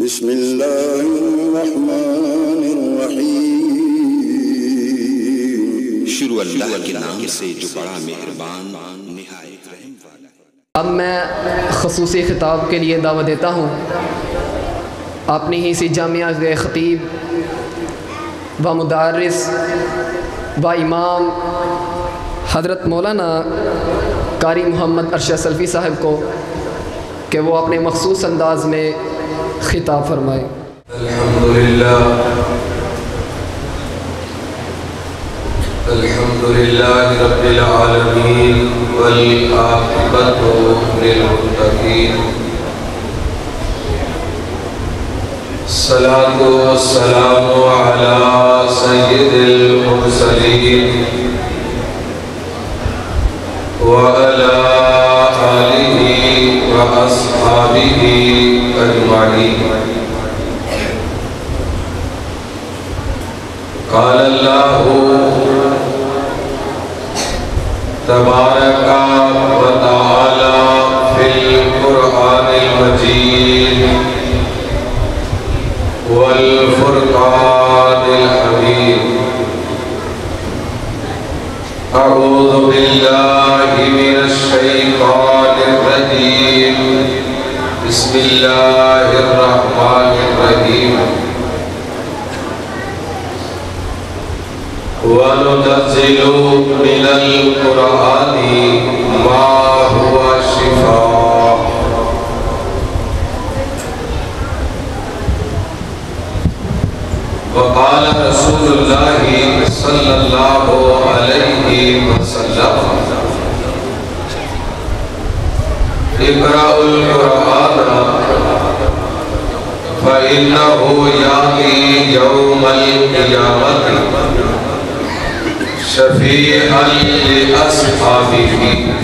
بسم اللہ الرحمن الرحیم۔ شروع اللہ کے نام سے جو بڑا مہربان نہایت رحم والا ہے۔ اب میں خصوصی خطاب کے لیے دعوت دیتا ہوں اپنی ہی سی جامعہ کے خطیب و مدرس و امام حضرت مولانا قاری محمد ارشد سلفی صاحب کو کہ وہ اپنے مخصوص انداز میں خطاب فرمائے۔ الحمدللہ رب العالمین والعاقبۃ للمتقین، الصلاۃ والسلام علی سید المرسلین وعلی آلہ واصحابہ اجمعین۔ قال اللہ تبارک و تعالی فی القرآن المجید والفرقان الحمید۔ اعوذ باللہ من الشیطان الرجیم، بسم اللہ الرحمن الرحیم۔ وَنُنَزِّلُ مِنَ الْقُرْآنِ مَا هُوَ شِفَاءٌ۔ وقال رسول اللہ صلی اللہ علیہ وسلم، اقرأوا القرآن فإنه يأتي يوم القيامة شفیعا لأصحابہ۔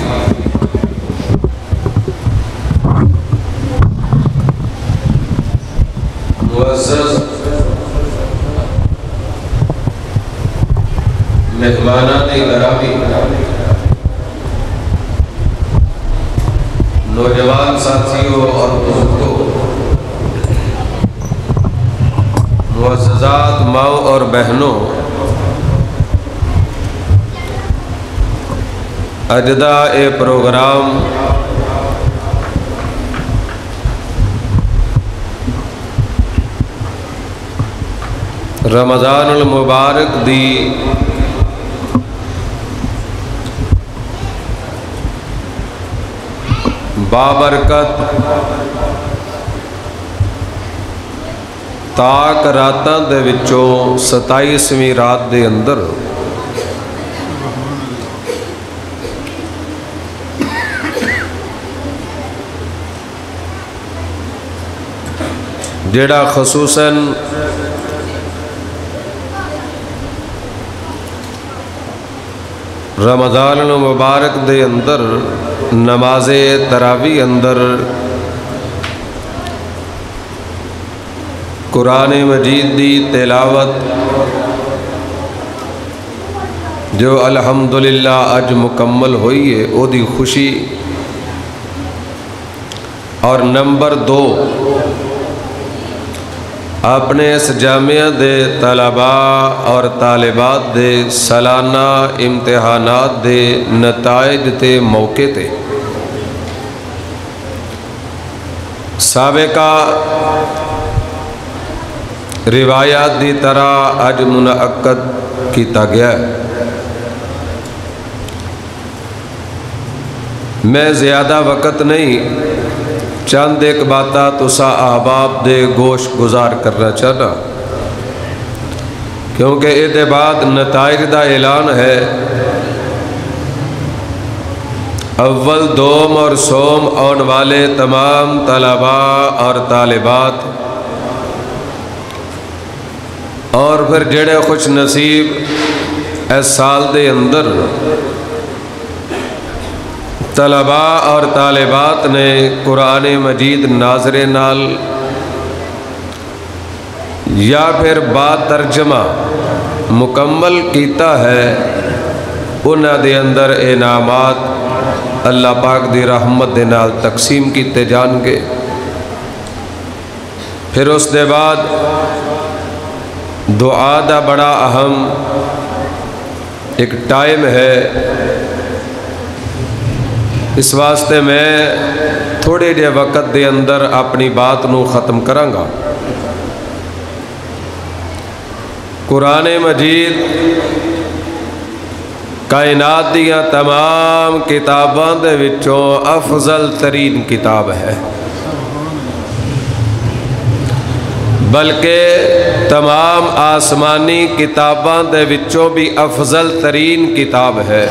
معزز مہمانان گرامی، نوجوان ساتھیوں اور بزرگوں، معززات ماؤں اور بہنوں، اجزاء پروگرام، رمضان المبارک دی بابرکت تاک راتاں دے وچوں 27ویں رات دے اندر جیڑا خصوصاً رمضان المبارک دے اندر نماز تراویح اندر قرآن مجید دی تلاوت جو الحمدللہ اج مکمل ہوئی ہے، او دی خوشی، اور نمبر 2 اپنے اس جامعہ دے طلباء اور طالبات دے سالانہ امتحانات دے نتائج تے موقع تے سابقہ روایات دی طرح اج منعقد کیتا گیا ہے۔ میں زیادہ وقت نہیں، چند ایک باتاں تسا احباب دے گوش گزار کرنا چاہنا، کیونکہ اس دے بعد نتائج دا اعلان ہے۔ اول، دوم اور سوم آن والے تمام طلباء اور طالبات، اور پھر جڑے خوش نصیب اس سال دے اندر طلباء اور طالبات نے قرآن مجید ناظر نال یا پھر با ترجمہ مکمل کیتا ہے، انہاں دے اندر انعامات اللہ پاک دی رحمت دے نال تقسیم کیتے جان گے۔ پھر اس دے بعد دعا دا بڑا اہم ایک ٹائم ہے، اس واسطے میں تھوڑے جے وقت دے اندر اپنی بات نو ختم کراں گا۔ قرآن مجید کائنات دیاں تمام کتاباں دے وچوں افضل ترین کتاب ہے، بلکہ تمام آسمانی کتاباں دے وچوں بھی افضل ترین کتاب ہے۔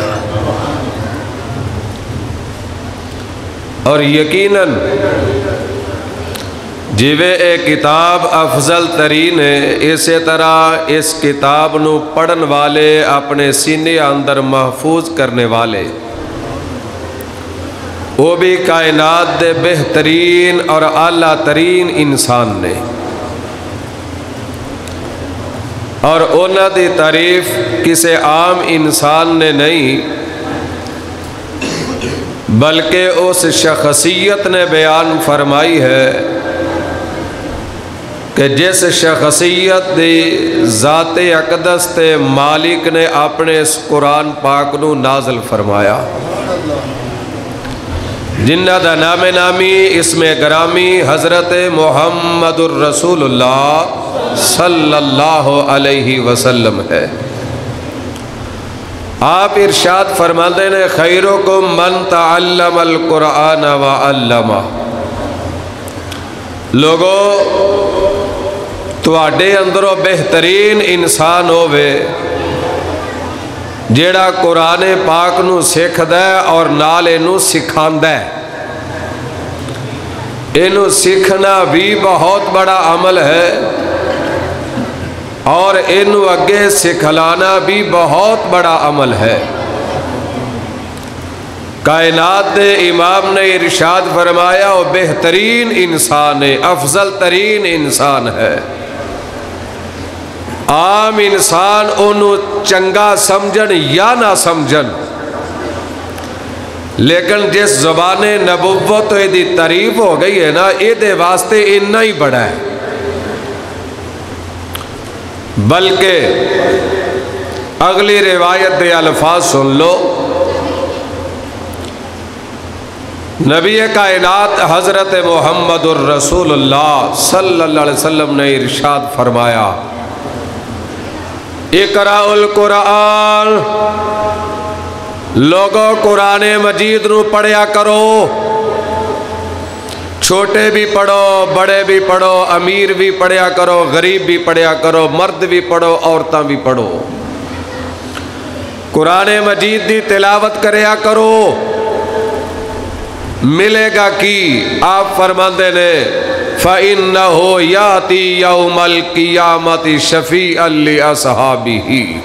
اور یقیناً جویں اے کتاب افضل ترین ہے، اسی طرح اس کتاب نو پڑھن والے اپنے سینے اندر محفوظ کرنے والے وہ بھی کائنات دے بہترین اور اعلیٰ ترین انسان نے، اور انہاں دی تعریف کسی عام انسان نے نہیں بلکہ اس شخصیت نے بیان فرمائی ہے کہ جس شخصیت دی ذات اقدس تے مالک نے اپنے اس قرآن پاک نو نازل فرمایا، جنہ دا نام نامی اسم گرامی حضرت محمد الرسول اللہ صلی اللہ علیہ وسلم ہے۔ آپ ارشاد فرماتے ہیں خیرکم من تعلم القرآن وعلمہ، لوگو تواڈے اندروں بہترین انسان ہووے جیڑا قرآن پاک نو سکھدا ہے اور نال اینو سکھاندا ہے۔ اینو سیکھنا بھی بہت بڑا عمل ہے اور اینو اگے سکھلانا بھی بہت بڑا عمل ہے۔ کائنات دے امام نے ارشاد فرمایا وہ بہترین انسان ہے، افضل ترین انسان ہے۔ عام انسان انہوں چنگا سمجھن یا نہ سمجھن، لیکن جس زبان نبوت دی تعریف ہو گئی ہے نا، یہ دے واسطے اتنا ہی بڑا ہے۔ بلکہ اگلی روایت دے الفاظ سن لو، نبی کائنات حضرت محمد الرسول اللہ صلی اللہ علیہ وسلم نے ارشاد فرمایا اقرأ القرآن، لوگوں قرآن مجید نو پڑھیا کرو، چھوٹے بھی پڑھو، بڑے بھی پڑھو، امیر بھی پڑھیا کرو، غریب بھی پڑھیا کرو، مرد بھی پڑھو، عورتاں بھی پڑھو، قرآن مجید دی تلاوت کریا کرو۔ ملے گا کی؟ آپ فرماندے نے فَإِنَّهُ يَأْتِي يَوْمَ الْقِيَامَةِ شَفِيعًا لِأَصْحَابِهِ،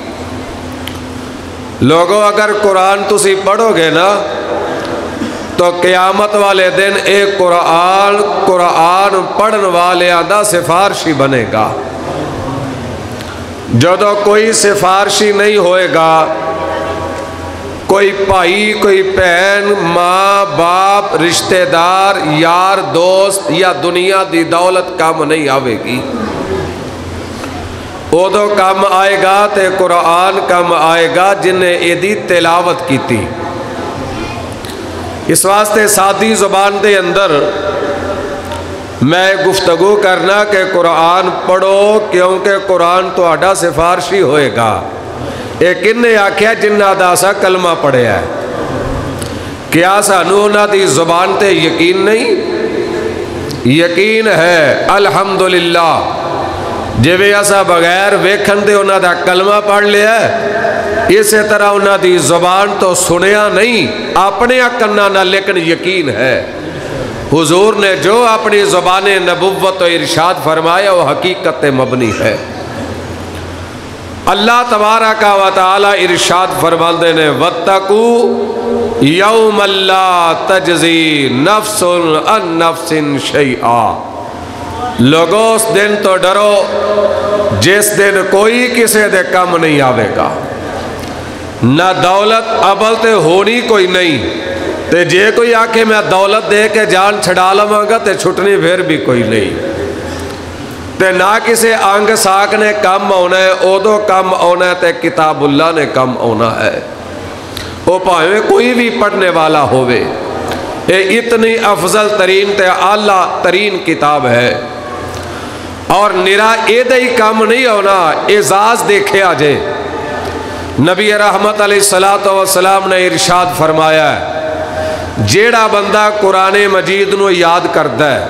لوگوں اگر قرآن تسی پڑھو گے نا تو قیامت والے دن ایک قرآن پڑھن والے دا سفارشی بنے گا۔ جدو کوئی سفارشی نہیں ہوئے گا، کوئی بھائی، کوئی بہن، ماں باپ، رشتہ دار، یار دوست یا دنیا دی دولت کام نہیں آوے گی۔ ادو کام آئے گا تے قرآن کام آئے گا جنہیں ایدی تلاوت کی تھی۔ اس واسطے سادی زبان دے اندر میں گفتگو کرنا کہ قرآن پڑھو، کیونکہ قرآن تو آڈا سفارشی ہوئے گا۔ ایک نے آکھیا جنہ دا سا کلمہ پڑھے ہے، کیا سانو نہ دی زبان تے یقین نہیں؟ یقین ہے الحمدللہ، جویں اسا بغیر ویکھن دے انہاں دا کلمہ پڑھ لیا ہے، اسی طرح انہاں دی زبان تو سنیا نہیں اپنے کناں نہ، لیکن یقین ہے حضور نے جو اپنی زبان نبوت و ارشاد فرمایا وہ حقیقت مبنی ہے۔ اللہ تبارک و تعالی ارشاد فرماندے نے وَاتَّقُوا يَوْمَ لَا تَجْزِي نَفْسٌ عَن نَفْسٍ شَيْئًا، لوگوں اس دن تو ڈرو جس دن کوئی کسی دے کم نہیں آوے گا، نہ دولت ابل تے ہونی کوئی نہیں، تے جے کوئی آکے میں دولت دے کے جان چھڑا لواں گا تے چھٹنی پھر بھی کوئی نہیں۔ تے نہ کسی انگ ساک نے کم آنا ہے، ادو کم آنا ہے تے کتاب اللہ نے کم آنا ہے، وہ پاویں کوئی بھی پڑھنے والا ہوئے۔ یہ اتنی افضل ترین تے اعلیٰ ترین کتاب ہے، اور نرا ایدہ ہی کم نہیں ہونا، اعزاز دیکھے آجے۔ نبی رحمت علیہ السلام نے ارشاد فرمایا ہے، جیڑا بندہ قرآن مجید نو یاد کردا ہے،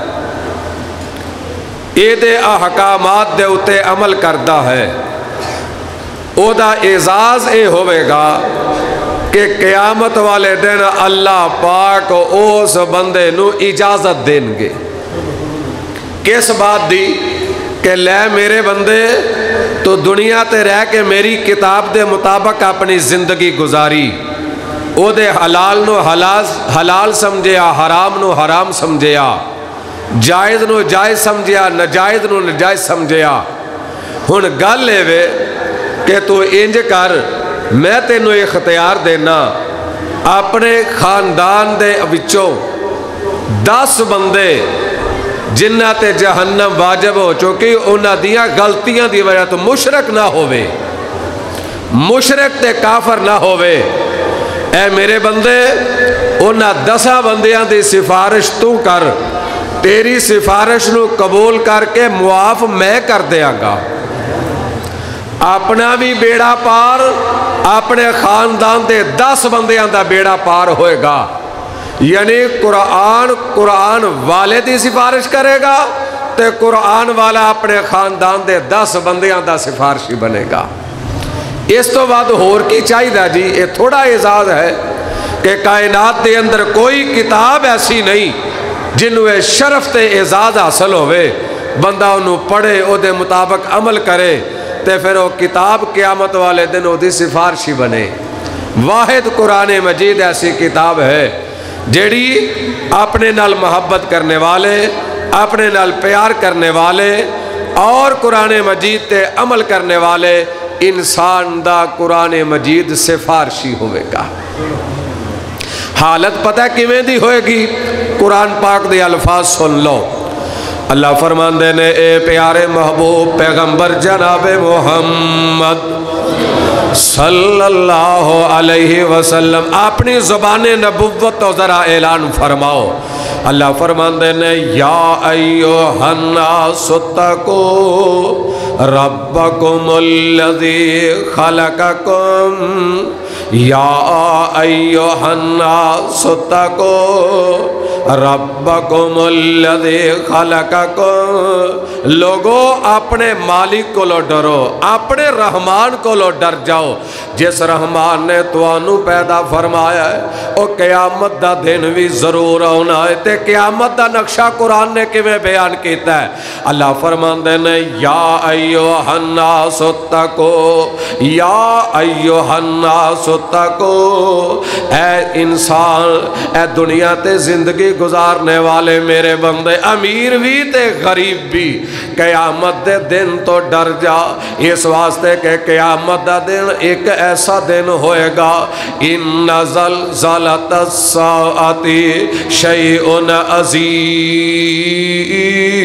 ایدے احکامات دے اتے عمل کردا ہے، او دا اعزاز اے ہوئے گا کہ قیامت والے دن اللہ پاک اس بندے نو اجازت دیں گے۔ کس بات دی؟ کہ لے میرے بندے تو دنیا تے رہ کے میری کتاب دے مطابق اپنی زندگی گزاری، او دے حلال نو حلال سمجھیا، حرام نو حرام سمجھیا، جائز نو جائز سمجھیا، نجائز نو نجائز سمجھیا۔ ہن گل اے وے کہ تو انج کر، میں تینوں اختیار دینا، اپنے خاندان دے وچوں 10 بندے جنہ تے جہنم واجب ہو چکی، انہاں دیاں غلطیاں دی وجہ تو مشرک نہ ہوئے، مشرک تے کافر نہ ہوئے، اے میرے بندے انہاں 10 بندیاں دی سفارش تو کر، تیری سفارش نو قبول کر کے معاف میں کر دیاں گا، اپنا بھی بیڑا پار، اپنے خاندان دے 10 بندیاں دا بیڑا پار ہوئے گا۔ یعنی قرآن والے دی سفارش کرے گا تے قرآن والا اپنے خاندان دے 10 بندیاں دا سفارشی بنے گا۔ اس تو بعد ہور کی چاہیے جی؟ یہ تھوڑا اعزاز ہے کہ کائنات دے اندر کوئی کتاب ایسی نہیں جنہوں شرف تے اعزاز حاصل ہوئے، بندہ انہوں پڑھے، او دے مطابق عمل کرے تے پھر وہ کتاب قیامت والے دن وہ دی سفارشی بنے۔ واحد قرآن مجید ایسی کتاب ہے جیڑی اپنے نال محبت کرنے والے، اپنے نال پیار کرنے والے اور قرآن مجید تے عمل کرنے والے انسان دا قرآن مجید سفارشی ہوئے گا۔ حالت پتہ کیویں دی ہوئے گی؟ قرآن پاک دے الفاظ سن لو۔ اللہ فرماندے نے، اے پیارے محبوب پیغمبر جناب محمد صلی اللہ علیہ وسلم اپنی زبان نبوت تو ذرا اعلان فرماؤ۔ اللہ فرماندے نے، یا ایھا الناس اتقوا ربکم الذی خلقکم، یا ایھا الناس اتقوا ربکم الذی خلقکم، لوگو اپنے مالک کو لو ڈرو، اپنے رحمان کو لو ڈر جاؤ جس رحمان نے توانو پیدا فرمایا ہے۔ او قیامت دا دن بھی ضرور ہونا ہے تے قیامت دا نقشہ قرآن نے کیویں بیان کیتا ہے؟ اللہ فرماندے نے، یا ایھا الناس اتقوا، یا ایھا الناس اتقوا، اے انسان، اے دنیا تے زندگی گزارنے والے میرے بندے، امیر بھی تے غریب بھی، قیامت دے دن تو ڈر جا، اس واسطے کہ قیامت دا دن ایک ایسا دن ہوئے گا، ان زلزلۃ الساعۃ شیء عظیم،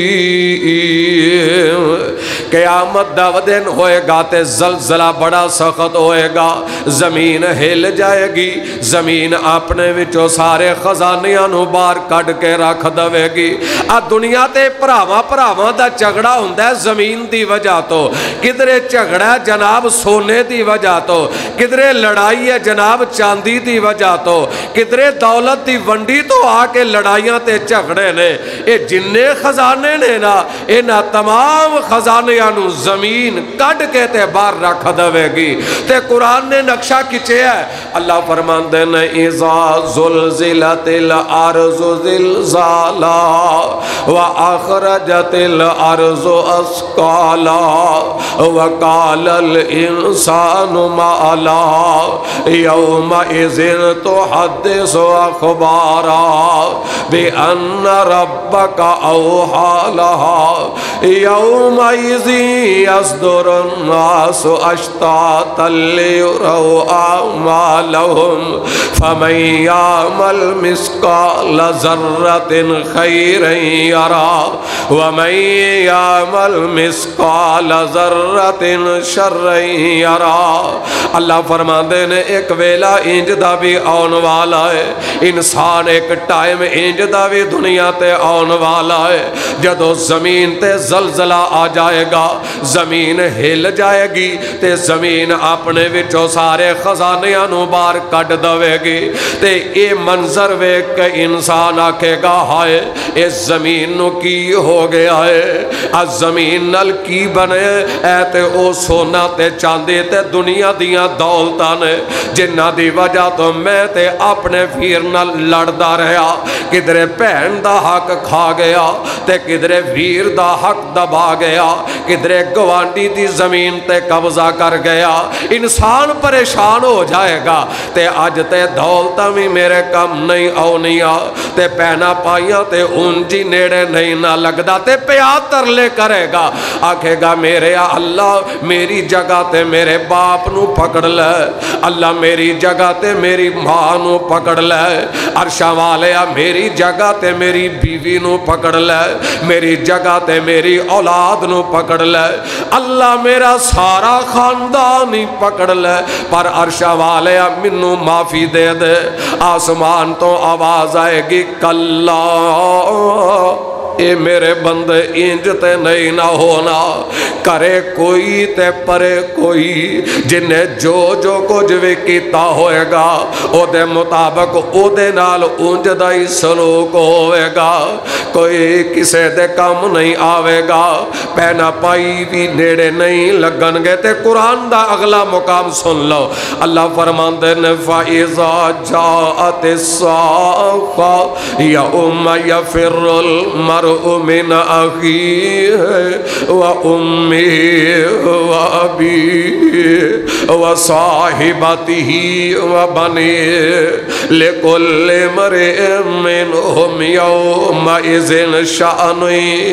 قیامت دا دن ہوئے گا تے زلزلہ بڑا سخت ہوئے گا، زمین ہل جائے گی، زمین اپنے وچوں سارے خزانیاں نو باہر کڈ کے رکھ دے گی۔ دنیا تے پراواں دا جھگڑا ہوندا ہے زمین دی وجہ تو، کدھرے جھگڑا جناب سونے دی وجہ تو، کدھرے لڑائی ہے جناب چاندی دی وجہ تو، کدھرے دولت دی ونڈی تو آ کے لڑائیاں تے جھگڑے نے۔ اے جننے خزانے نے نا، انہاں تمام خزانیاں نو زمین کڈ کے تے باہر رکھ دے گی۔ تے قرآن نے نقشہ کھچیا ہے، اللہ فرماندے نے، اذا زلزلت الارض زلزالہا واخرجت الارض اثقالہا وقال الانسان ما لها یومئذ تحدث اخبارا بان ربک اوحی لها یومئذ يصدر الناس أشتاتا ليروا أعمالهم فمن يعمل مثقال ذرة خيرا يره ومن يعمل مثقال ذرة شرا يره. اللہ فرماندے نے ایک ویلا انج دا بھی آن والا ہے، انسان ایک ٹائم انج دا بھی دنیا تے آن والا ہے جدو زمین تے زلزلہ آ جائے گا، زمین ہل جائے گی تے زمین اپنے وچوں سارے خزانیاں نو باہر کڈ دے گی تے اے منظر ویکھ کے انسان آکھے گا ہائے اس زمین نو کی ہو گیا ہے، اس زمین نال کی بنے اے تے او سونا تے چاندی تے دنیا دیاں دولتاں نے جنہ دی وجہ تو میں تے اپنے پیر نال لڑدا رہیا، کدھرے بہن دا حق کھا گیا تے کدھرے ویر دا حق دبا گیا، کدھرے گوانڈی دی زمین تے قبضہ کر گیا، انسان پریشان ہو جائے گا تے اج تے دولتاں بھی میرے کم نہیں آنیاں تے پہنا پائیاں تے اونجی نیڑے نہیں نہ لگدا تے پیا ترلے کرے گا، آکھے گا میرے اللہ میری جگہ تے میرے باپ نو پکڑ لے، اللہ میری جگہ تے میری ماں نو پکڑ لے، عرشاں والیا میری جگہ تے میری بیوی نو پکڑ لے، میری جگہ تے میری اولاد نو پکڑ لے، اللہ میرا سارا خاندان ہی پکڑ لے، پر عرشاں والیا منو معافی دے دے. آسمان تو آواز آئے گی کلا اے میرے بندے انج تے نہیں نہ ہونا، کرے کوئی تے پرے کوئی، جنہیں جو کچھ بھی کیتا ہوئے گا او دے مطابق او دے نال اونج دا ہی سلوک ہوئے گا، کوئی کسے دے کم نہیں آوے گا، پہنا پائی بھی نیڑے نہیں لگن گے. تے قرآن دا اگلا مقام سن لو، اللہ فرماندے نے فَإِذَا جَاءَتِ الصَّاخَّةُ يَوْمَ يَفِرُّ الْمَرْءُ من أخيه وأمه وأبيه وصاحبته وبنيه لكل امرئ منهم يومئذ شأن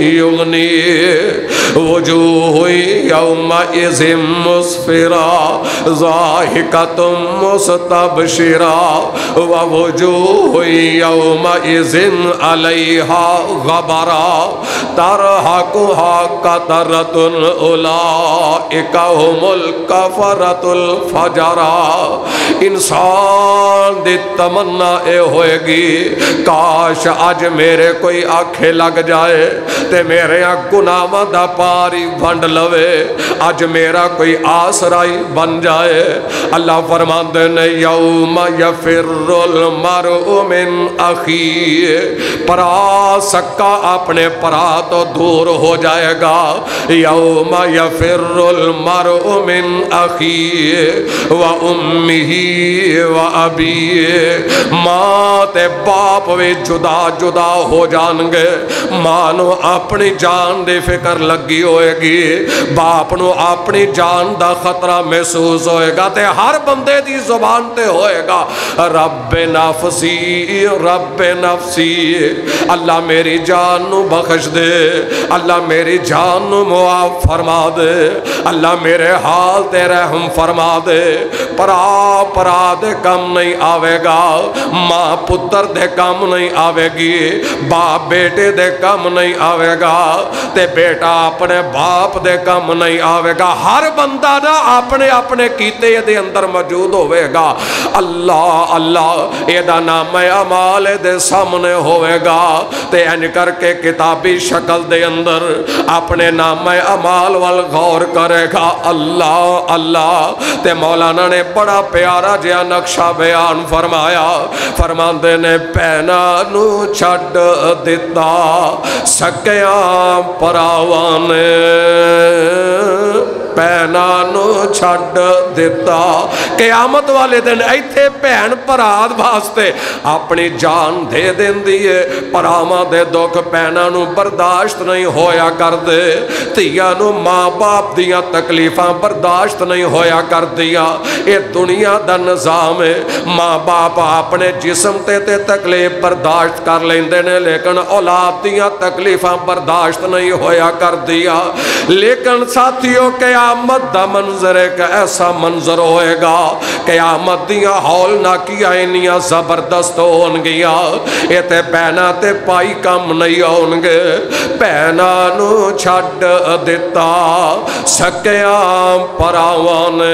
يغنيه وجوه يومئذ مسفرة ضاحكة مستبشرة ووجوه يومئذ عليها غبرة ترهقها قترة أولئك هم الكفرة الفجرة. انسان دی تمنا اے ہوئے گی کاش آج میرے کوئی آنکھیں لگ جائے تے میرے گناہاں دا پاری بھنڈ لوے، آج میرا کوئی آسرائی بن جائے. اللہ فرماندے نے یوم یفر المرء من اخیہ، پرا سکا اپنے پرا تو دور ہو جائے گا. یوم یفر المرء من اخیہ و امہ و ابیہ، ماں تے باپ بھی جدا جدا ہو جان گے. ماں نو اپنی جان دی فکر لگی ہوئے گی، باپ نو اپنی جان دا خطرہ محسوس ہوئے گا تے ہر بندے دی زبان تے ہوئے گا رب نفسی رب نفسی، اللہ میری جان نو بخش دے، اللہ میری جان نو معاف فرما دے، اللہ میرے حال تے رحم فرما دے. پرا دے کم نہیں آوے گا، ماں پتر دے کم نہیں آوے گی، باپ بیٹے دے کم نہیں آوے گا تے بیٹا اپنے باپ دے کم نہیں آوے گا. ہر بندہ نا اپنے اپنے کیتے دے اندر موجود ہوئے گا. اللہ اللہ اے دا نام اعمال دے سامنے ہوئے گا تے انج کر کے کتابی شکل دے اندر اپنے نام اعمال وال غور کرے گا. اللہ اللہ تے مولانا نے بڑا پیارا جہا نقشہ بیان فرمایا، فرماندے نے پینا نو چھڈ دتا سکیاں پراوانے ਭੈਣਾਂ ਨੂੰ ਛੱਡ ਦਿੱਤਾ। قیامت والے دن ایتھے بھین پراد واسطے اپنی جان دے دیندی ہے، پراواں دے دکھ بھیناں نو برداشت نہیں ہویا کر دے، تھیاں نو ماں باپ دیاں تکلیفاں برداشت نہیں ہویا کر دیا۔ اے دنیا دا نظام ہے، ماں باپ اپنے جسم تے تکلیف برداشت کر لیندے نے، لیکن اولاد دیاں تکلیفاں برداشت نہیں ہویا کر دیا۔ لیکن ساتھیوں قیامت دا منظر ایک ایسا منظر ہوئے گا، قیامت دیاں ہولناکیاں انیاں زبردست ہون گیا، اے تے بہنا تے پائی کم نہیں ہون گے۔ بہنا نو چھڈ دیتا سکیاں پراواں نے،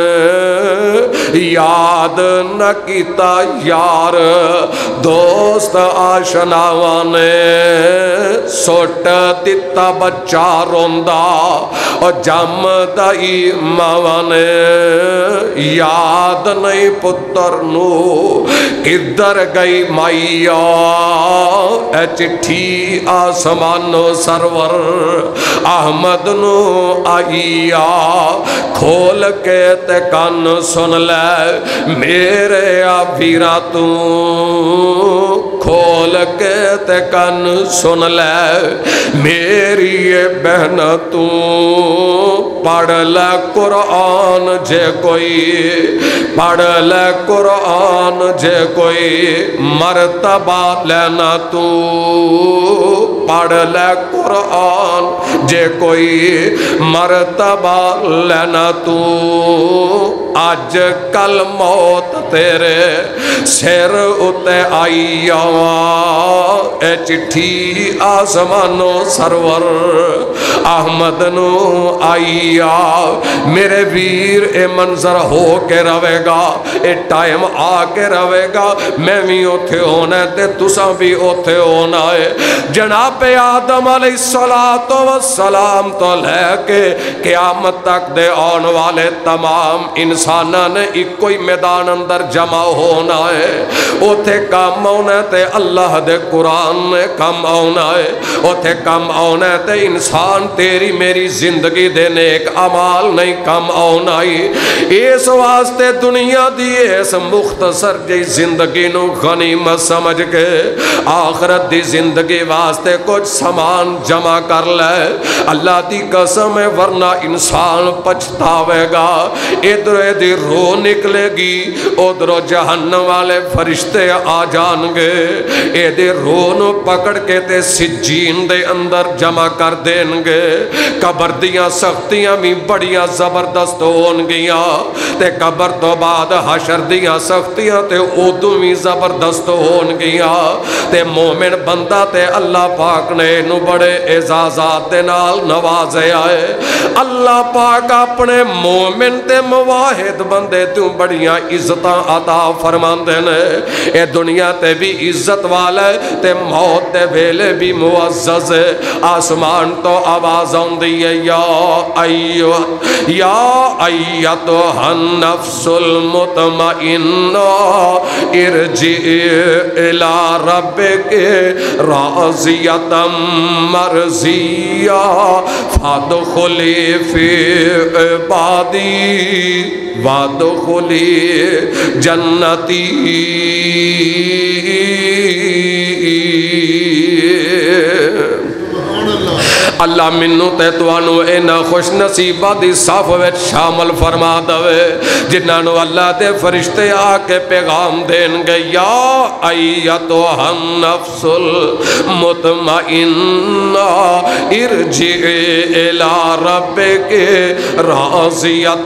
یاد نہ کیتا یار دوست آشناواں نے، سٹ دتا بچہ روندا اور جم دائی ماواں نے، یاد نہیں پتر نو کدھر گئی مائیا، اے چٹھی آسمانو سرور احمد نو آئیا، کھول کے تے کان سن لے میرے آبیرا تو، کھول کے تے کان سن لے میری بہن تو، پڑھ لے قرآن جے کوئی، پڑھ لے قرآن جے کوئی مرتبہ لینا تو، پڑھ لے قرآن جے کوئی مرتبہ لینا تو، آج کل موت تیرے سر اتے آئی اے چٹھی آسمانو سرور احمد نو آئی، میرے ویر اے منظر ہو کے روے گا، اے ٹائم آ کے روے گا، میں بھی اوتھے ہونا ہے تے تساں بھی اوتھے ہونا ہے۔ جناب آدم علیہ السلام تو لے کے قیامت تک دے آن والے تمام انسانہ نے ایک کوئی میدان اندر جمع ہونا ہے، اوتھے کام آنا ہے تے اللہ دے قرآن نے کام آنا ہے، اوتھے کام آنا ہے تے انسان تیری میری زندگی دے نیک عمال نہیں کم آنا ہی۔ اس واسطے دنیا دی اس مختصر جی زندگی نو غنیمت سمجھ کے آخرت دی زندگی واسطے کچھ سامان جمع کر لے، اللہ دی قسم ہے ورنہ انسان پچھتاوے گا۔ ادھر دی روح نکلے گی، ادھر جہنم والے فرشتے آ جان گے، ادھر روح نو پکڑ کے تے سجین دے اندر جمع کر دیں گے۔ قبر دیاں سختیاں بھی بڑیاں زبردست ہون گیاں، تے قبر تو بعد حشر دیاں سختیاں تے ادو بھی زبردست ہون گیاں، تے مومن بندہ تے اللہ پاک نے نو بڑے اعزازات دے نال نوازے آئے۔ اللہ پاک اپنے مومن تے مواحد بندے تو بڑیاں عزتاں عطا فرماندے نے، اے دنیا تے بھی عزت والا ہے تے موت تے ویلے بھی معزز ہے۔ آسمان تو آواز آندی ہے یا ایتھا النفس المطمئنہ ارجعی الی ربک راضیۃ مرضیہ فادخلی فی عبادی وادخلی جنتی۔ اللہ منو تے توانو اینا خوش نصیبہ دی صاف ویچ شامل فرما دوے، جنہاں اللہ دے فرشتے آکے پیغام دیں گے یا ایتھا النفس المطمئنہ ارجعی الی ربک راضیۃ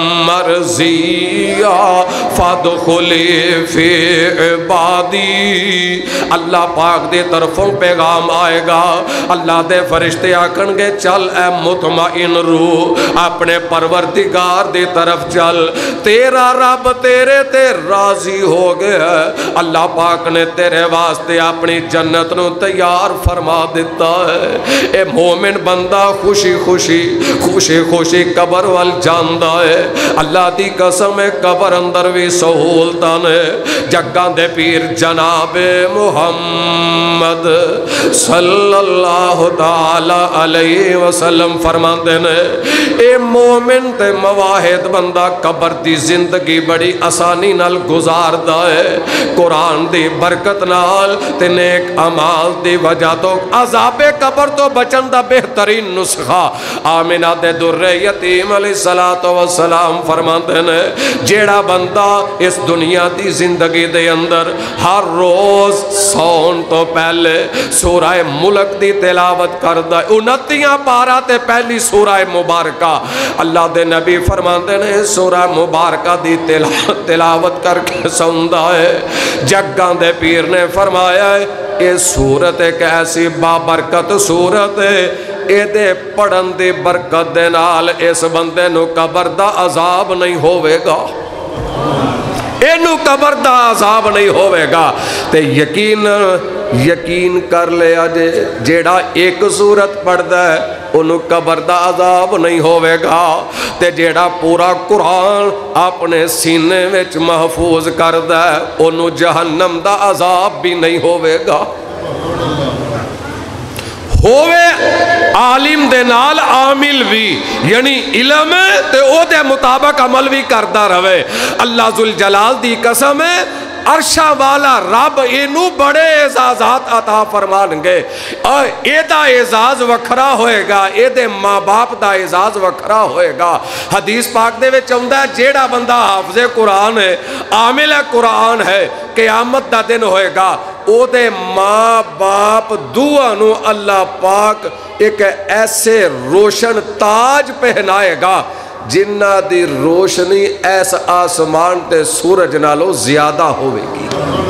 مرضیہ فادخلی فی عبادی۔ اللہ پاک دے طرفوں پیغام آئے گا، اللہ دے فرشتے آکن گے چل اے مطمئن روح اپنے پروردگار دی طرف چل، تیرا رب تیرے تے راضی ہو گیا، اللہ پاک نے تیرے واسطے اپنی جنت نو تیار فرما دیتا ہے۔ اے مومن بندہ خوشی خوشی خوشی خوشی قبر وال جاندہ ہے، اللہ دی قسم ہے قبر اندر بھی سہولتاں نے، جگاں دے پیر جناب محمد صلی اللہ تعالی علیہ وسلم فرماندے نے اے مومن تے مواحد بندہ قبر دی زندگی بڑی آسانی نال گزاردا ہے قرآن دی برکت نال تے نیک اعمال دی وجہ تو عذاب قبر تو بچن دا بہترین نسخہ آمنہ دے در یتیم علیہ السلام فرماندے نے جیڑا بندہ اس دنیا دی زندگی دے اندر ہر روز سون تو پہلے سورہ ملک دی تلاوت کردہ 29 پارہ تے پہلی سورہ مبارکہ اللہ دے نبی فرماندے نے سورہ مبارکہ دی تلاوت کر کے سوندا ہے جگاں دے پیر نے فرمایا ہے یہ سورت ایک ایسی بابرکت سورت ہے اے دے پڑھن دی برکت دے نال اس بندے نو قبر دا عذاب نہیں ہوئے گا اینو قبر دا عذاب نہیں ہوئے گا تے یقین کر لیا جیڑا ایک سورت پڑھدا ہے انہوں قبر دا عذاب نہیں ہوئے گا تے جیڑا پورا قرآن اپنے سینے وچ محفوظ کردا ہے انہوں جہنم دا عذاب بھی نہیں ہوئے گا ہوئے عالم دے نال عامل بھی یعنی علم تے او دے مطابق عمل بھی کردہ رہے اللہ ذوالجلال دی قسم ہے عرشہ والا رب اینو بڑے اعزازات عطا فرمان گے اور اے دا اعزاز وکھرا ہوئے گا اے دے ماں باپ دا اعزاز وکھرا ہوئے گا حدیث پاک دے وچ آندا ہے جیڑا بندہ حافظ قرآن ہے عامل قرآن ہے قیامت دا دن ہوئے گا او دے ماں باپ دعا نو اللہ پاک ایک ایسے روشن تاج پہنائے گا جنہ دی روشنی ایس آسمان تے سورج نالو زیادہ ہوئے گی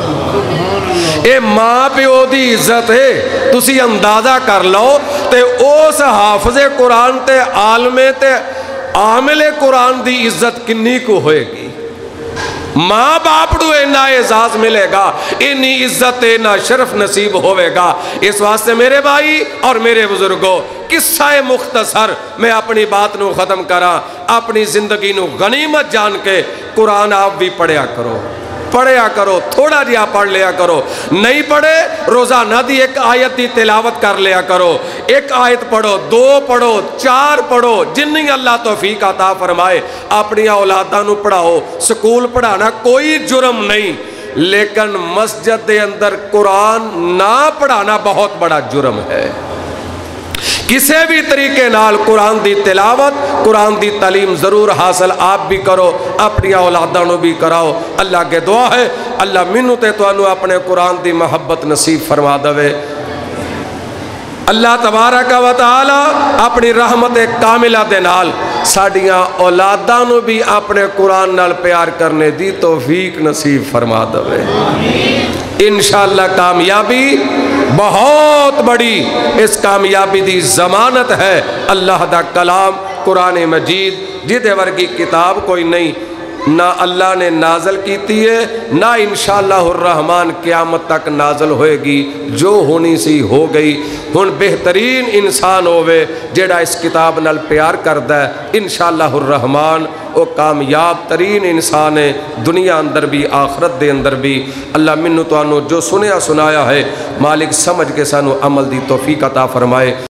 اے ماں پیو دی عزت ہے تسی اندازہ کر لو تے اس حافظ قرآن تے عالم تے عامل قرآن دی عزت کنی کو ہوئے گی ماں باپ نو اینا اعزاز ملے گا اینی عزت اینا شرف نصیب ہوئے گا اس واسطے میرے بھائی اور میرے بزرگوں قصہ مختصر میں اپنی بات نو ختم کرا اپنی زندگی نو غنیمت جان کے قرآن آپ بھی پڑھیا کرو تھوڑا جیا پڑھ لیا کرو نہیں پڑھے روزانہ دی ایک آیت دی تلاوت کر لیا کرو ایک آیت پڑھو 2 پڑھو 4 پڑھو جنہی اللہ توفیق عطا فرمائے اپنی اولاداں نو پڑھاؤ سکول پڑھانا کوئی جرم نہیں لیکن مسجد دے اندر قرآن نہ پڑھانا بہت بڑا جرم ہے کسی بھی طریقے نال قرآن دی تلاوت قرآن دی تعلیم ضرور حاصل آپ بھی کرو اپنی اولادانوں بھی کراؤ اللہ کے دعا ہے اللہ منو تے تو انو اپنے قرآن دی محبت نصیب فرما دوے اللہ تبارک و تعالی اپنی رحمت کاملہ دے نال ساڑیاں اولادانوں بھی اپنے قرآن نال پیار کرنے دی توفیق نصیب فرما دوے انشاءاللہ کامیابی بہت بڑی اس کامیابی دی ضمانت ہے اللہ دا کلام قرآن مجید جدے ورگی کتاب کوئی نہیں نہ اللہ نے نازل کیتی ہے نہ انشاءاللہ الرحمن قیامت تک نازل ہوئے گی جو ہونی سی ہو گئی ہن بہترین انسان ہوئے جیڑا اس کتاب نال پیار کردہ ہے انشاءاللہ الرحمن وہ کامیاب ترین انسان ہے دنیا اندر بھی آخرت دے اندر بھی اللہ منو تو انو جو سنیا سنایا ہے مالک سمجھ کے سانو عمل دی توفیق عطا فرمائے